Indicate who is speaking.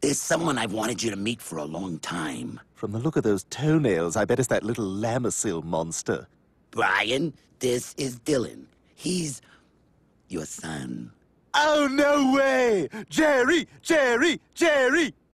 Speaker 1: There's someone I've wanted you to meet for a long time.
Speaker 2: From the look of those toenails, I bet it's that little Lamisil monster.
Speaker 1: Brian, this is Dylan. He's your son.
Speaker 2: Oh, no way! Jerry! Jerry! Jerry!